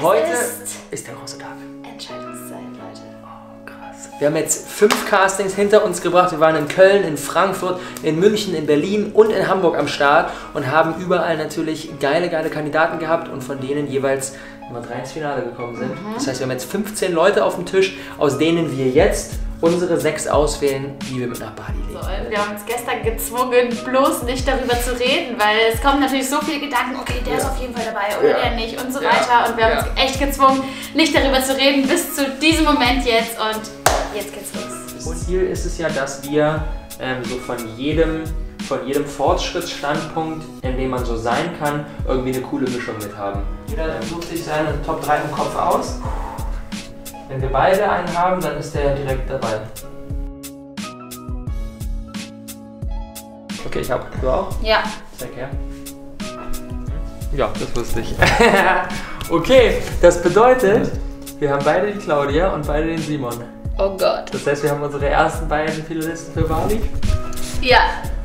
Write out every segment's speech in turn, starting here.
heute ist der große Tag. Entscheidungszeit, Leute. Oh, krass. Wir haben jetzt 5 Castings hinter uns gebracht. Wir waren in Köln, in Frankfurt, in München, in Berlin und in Hamburg am Start und haben überall natürlich geile Kandidaten gehabt und von denen jeweils Nummer 3 ins Finale gekommen sind. Das heißt, wir haben jetzt 15 Leute auf dem Tisch, aus denen wir jetzt unsere 6 auswählen, die wir mit nach Bali legen. So, wir haben uns gestern gezwungen, bloß nicht darüber zu reden, weil es kommen natürlich so viele Gedanken, okay, der ist auf jeden Fall dabei oder der nicht und so weiter. Und wir haben uns echt gezwungen, nicht darüber zu reden bis zu diesem Moment jetzt und jetzt geht's los. Und Ziel ist es ja, dass wir so von jedem Fortschrittsstandpunkt, in dem man so sein kann, irgendwie eine coole Mischung mit haben. Jeder sucht sich seine Top 3 im Kopf aus. Wenn wir beide einen haben, dann ist der direkt dabei. Okay, ich hab. Du auch? Ja. Zeig her. Ja, das wusste ich. Okay, das bedeutet, wir haben beide die Claudia und beide den Simon. Oh Gott. Das heißt, wir haben unsere ersten beiden Finalisten für Bali. Ja.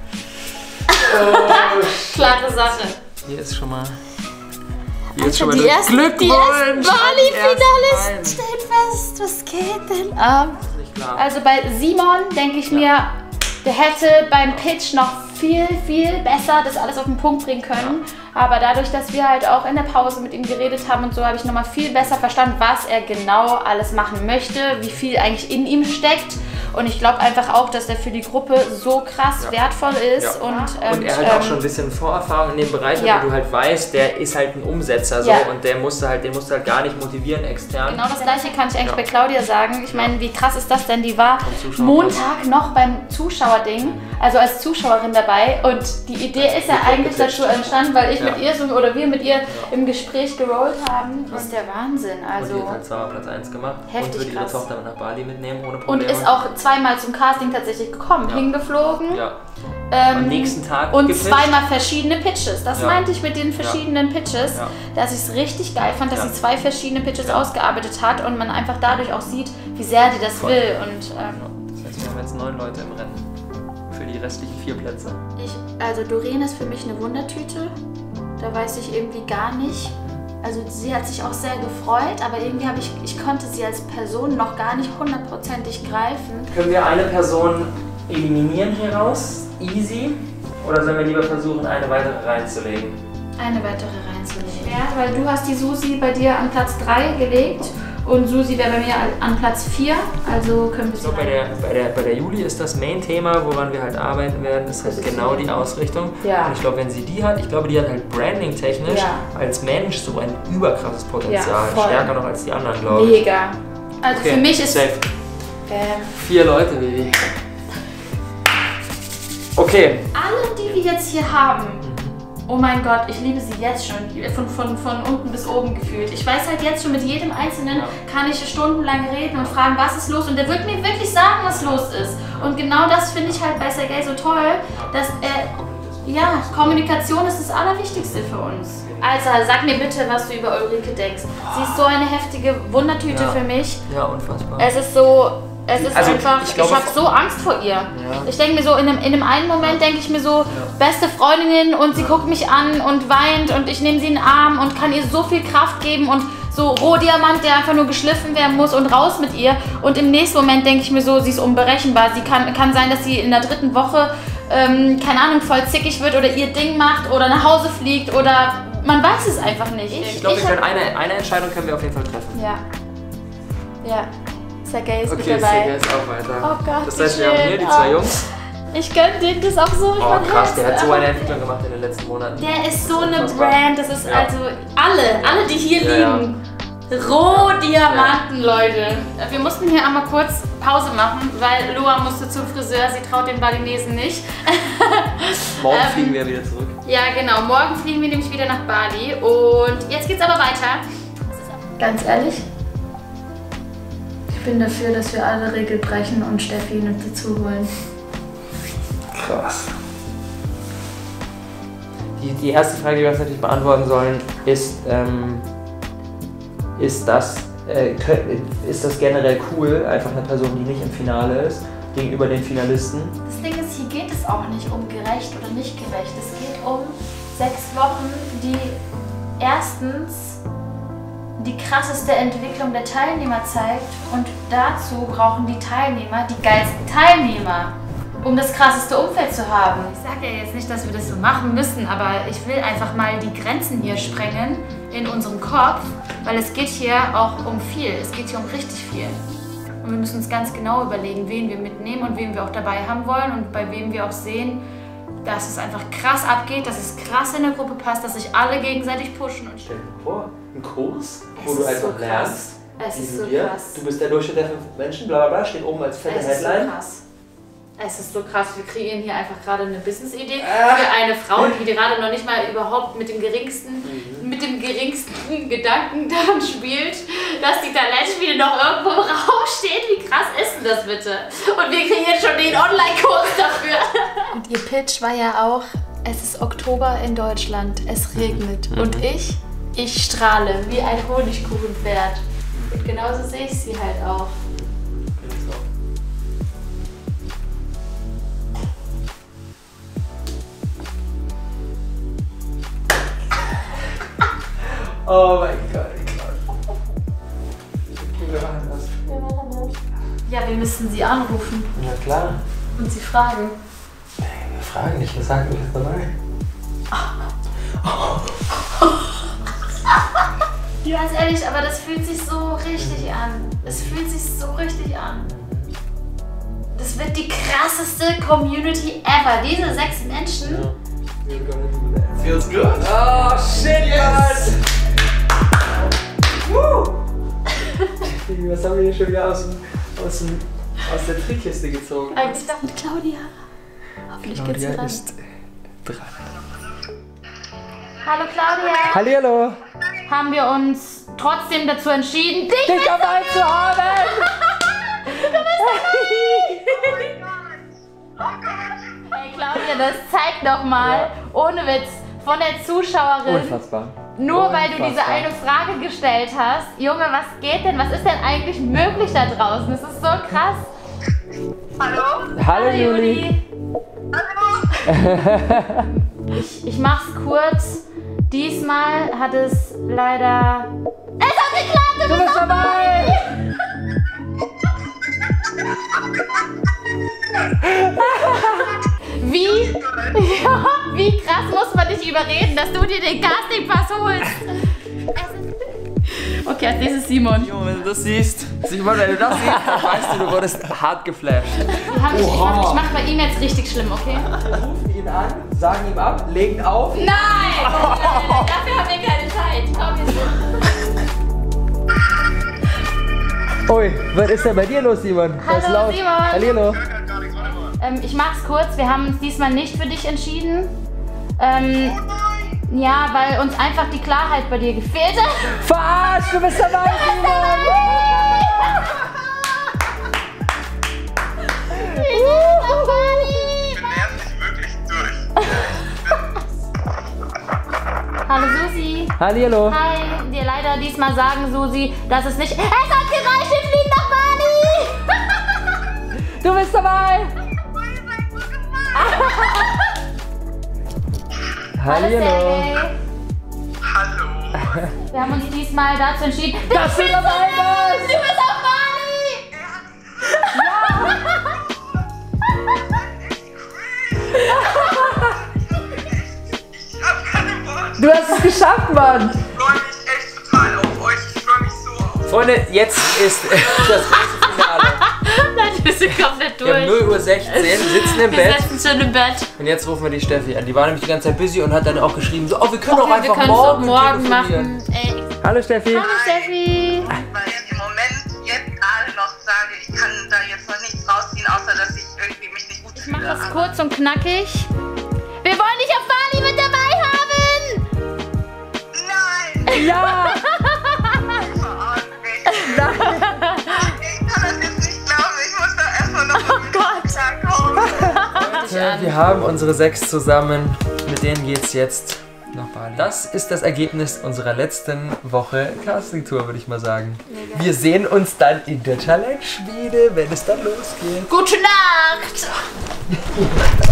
Klare Sache. Hier ist schon mal. Die ersten Bali-Finalisten stehen fest. Was geht denn ab? Nicht klar. Also bei Simon denke ich mir, der hätte beim Pitch noch viel besser das alles auf den Punkt bringen können. Aber dadurch, dass wir halt auch in der Pause mit ihm geredet haben und so, habe ich nochmal viel besser verstanden, was er genau alles machen möchte, wie viel eigentlich in ihm steckt. Und ich glaube einfach auch, dass er für die Gruppe so krass wertvoll ist. Ja. Und er hat auch schon ein bisschen Vorerfahrung in dem Bereich, wo du halt weißt, der ist halt ein Umsetzer so, und den musst du halt gar nicht motivieren extern. Genau das gleiche kann ich eigentlich bei Claudia sagen. Ich meine, wie krass ist das denn? Die war Montag noch beim Zuschauerding, also als Zuschauerin dabei. Und die Idee ist ja eigentlich dazu entstanden, weil ich mit ihr oder wir mit ihr im Gespräch gerollt haben. Das ist der Wahnsinn. Also und die hat halt zweimal Platz 1 gemacht. Heftig und würde ihre Tochter nach Bali mitnehmen ohne Probleme. Und ist auch zweimal zum Casting tatsächlich gekommen, hingeflogen. Ja. Am nächsten Tag und zweimal verschiedene Pitches. Das meinte ich mit den verschiedenen Pitches, dass ich es richtig geil fand, dass sie 2 verschiedene Pitches ausgearbeitet hat und man einfach dadurch auch sieht, wie sehr die das will. Und, das heißt, wir haben jetzt 9 Leute im Rennen für die restlichen 4 Plätze. Also Doreen ist für mich eine Wundertüte. Da weiß ich irgendwie gar nicht. Also sie hat sich auch sehr gefreut, aber irgendwie ich konnte sie als Person noch gar nicht 100%ig greifen. Können wir eine Person eliminieren hier raus? Easy? Oder sollen wir lieber versuchen, eine weitere reinzulegen? Eine weitere reinzulegen. Ja, weil du hast die Susi bei dir an Platz 3 gelegt und Susi wäre bei mir an Platz 4, also können wir sie bei der Juli ist das Main-Thema, woran wir halt arbeiten werden, ist halt genau die Ausrichtung. Ja. Und ich glaube, wenn sie die hat, die hat halt branding-technisch als Mensch so ein überkrasses Potenzial. Ja, stärker noch als die anderen, glaube ich. Mega. Also für mich ist... 4 Leute, Baby. Okay. Alle, die wir jetzt hier haben, oh mein Gott, ich liebe sie jetzt schon, von unten bis oben gefühlt. Ich weiß halt jetzt schon, mit jedem Einzelnen kann ich stundenlang reden und fragen, was ist los? Und der wird mir wirklich sagen, was los ist. Und genau das finde ich halt bei Sergej so toll, dass Kommunikation ist das Allerwichtigste für uns. Also, sag mir bitte, was du über Ulrike denkst. Sie ist so eine heftige Wundertüte für mich. Ja, unfassbar. Es ist so... einfach, ich habe so Angst vor ihr. Ich denke mir so, in einem einen Moment denke ich mir so, beste Freundin und sie guckt mich an und weint und ich nehme sie in den Arm und kann ihr so viel Kraft geben und so Rohdiamant, der einfach nur geschliffen werden muss und raus mit ihr. Und im nächsten Moment denke ich mir so, sie ist unberechenbar. Sie kann sein, dass sie in der 3. Woche, keine Ahnung, voll zickig wird oder ihr Ding macht oder nach Hause fliegt oder man weiß es einfach nicht. Ich glaube, eine Entscheidung können wir auf jeden Fall treffen. Ja. Sergej ist mit dabei. Sergej ist auch weiter. Oh Gott, das heißt, wir haben hier die 2 Jungs. Ich gönne denen das auch so. Oh krass, der hat so eine Entwicklung gemacht in den letzten Monaten. Der ist so eine Brand, das ist also alle, die hier liegen. Rohdiamanten, Leute. Wir mussten hier einmal kurz Pause machen, weil Loa musste zum Friseur, sie traut den Balinesen nicht. Morgen fliegen wir wieder zurück. Ja genau, morgen fliegen wir nämlich wieder nach Bali und jetzt geht's aber weiter. Ganz ehrlich, ich bin dafür, dass wir alle Regeln brechen und Steffi mit dazu holen. Krass. Die erste Frage, die wir uns natürlich beantworten sollen, ist das generell cool, einfach eine Person, die nicht im Finale ist, gegenüber den Finalisten? Das Ding ist, hier geht es auch nicht um gerecht oder nicht gerecht. Es geht um 6 Wochen, die erstens die krasseste Entwicklung der Teilnehmer zeigt. Und dazu brauchen die Teilnehmer die geilsten Teilnehmer, um das krasseste Umfeld zu haben. Ich sage ja jetzt nicht, dass wir das so machen müssen, aber ich will einfach mal die Grenzen hier sprengen in unserem Kopf, weil es geht hier auch um viel. Es geht hier um richtig viel. Und wir müssen uns ganz genau überlegen, wen wir mitnehmen und wen wir auch dabei haben wollen und bei wem wir auch sehen, dass es einfach krass abgeht, dass es krass in der Gruppe passt, dass sich alle gegenseitig pushen. Und stell dir vor, ein Kurs, wo du einfach lernst, es ist so krass. Du bist der Durchschnitt der 5 Menschen, bla bla bla, steht oben als fette Headline. So krass. Es ist so krass, wir kreieren hier einfach gerade eine Business-Idee für eine Frau, die gerade noch nicht mal überhaupt mit dem geringsten Gedanken daran spielt, dass die Talentschmiede noch irgendwo im Raum steht. Wie krass ist denn das bitte? Und wir kriegen jetzt schon den Online-Kurs dafür. Und ihr Pitch war ja auch, es ist Oktober in Deutschland, es regnet. Und ich strahle wie ein Honigkuchenpferd. Und genauso sehe ich sie halt auch. Oh mein Gott, okay, wir machen das. Ja, wir müssen sie anrufen. Ja klar. Und sie fragen. Nee, wir fragen nicht, wir sagen, du bist dabei. Ganz ehrlich, aber das fühlt sich so richtig an. Es fühlt sich so richtig an. Das wird die krasseste Community ever. Diese 6 Menschen. Ja. Feels good. Oh shit, yes! Was haben wir hier schon wieder aus der Trickkiste gezogen? Eigentlich doch mit Claudia. Hoffentlich geht's dran. Ist dran. Hallo Claudia. Hallihallo. Haben wir uns trotzdem dazu entschieden, dich dabei zu haben. Du bist dabei. Hey Claudia, das zeigt doch mal, ohne Witz, von der Zuschauerin. Unfassbar. Nur weil du diese eine Frage gestellt hast, Junge, was geht denn? Was ist denn eigentlich möglich da draußen? Das ist so krass. Hallo? Hallo Juli. Hallo? Ich mach's kurz. Diesmal hat es leider... Es hat geklappt! Du bist dabei! Wie krass muss man dich überreden, dass du dir den Castingpass holst? Okay, als nächstes Simon. Jo, wenn du das siehst, Simon, wenn du das siehst, dann weißt du wurdest hart geflasht. Ich mach bei ihm jetzt richtig schlimm, okay? Wir rufen ihn an, sagen ihm ab, legen auf. Nein! Dafür haben wir keine Zeit. Ui, was ist denn bei dir los, Simon? Hallo, Simon. Hallo. Ich mach's kurz, wir haben uns diesmal nicht für dich entschieden. Ja, weil uns einfach die Klarheit bei dir gefehlt hat. Verarscht, du bist dabei, Simon! Ich nerv wirklich durch. Hallo Susi. Hallihallo. Hi, dir leider diesmal sagen, Susi, dass es nicht... Es hat gereicht, wir fliegen nach Bali! Du bist dabei! Hallihallo. Hallo. Wir haben uns diesmal dazu entschieden, dass du dabei bist! Du bist auf Bali! Ich hab keine Worte. Du hast es geschafft, Mann! Ich freue mich echt total auf euch. Ich freue mich so auf. Freunde, jetzt ist das große Finale. Nein, wir sind komplett Wir haben durch. 0:16 Uhr, sitzen im Wir Bett. sitzen schon im Bett. Und jetzt rufen wir die Steffi an. Die war nämlich die ganze Zeit busy und hat dann auch geschrieben, so, oh, wir können auch einfach wir morgen machen. Ey. Hallo Steffi. Hallo Steffi. Weil ich im Moment jetzt gerade noch sage, ich kann da jetzt noch nichts rausziehen, außer dass ich irgendwie mich nicht gut Ich fühle. mach das kurz und knackig. Wir wollen dich auf Bali mit dabei haben. Nein! Ja! Verarsch mich. Ich kann das jetzt nicht glauben. Ich muss da erstmal noch klarkommen. Wir haben unsere 6 zusammen. Mit denen geht's jetzt nach Bali. Das ist das Ergebnis unserer letzten Woche Casting-Tour, würde ich mal sagen. Mega. Wir sehen uns dann in der Talentschmiede, wenn es dann losgeht. Gute Nacht.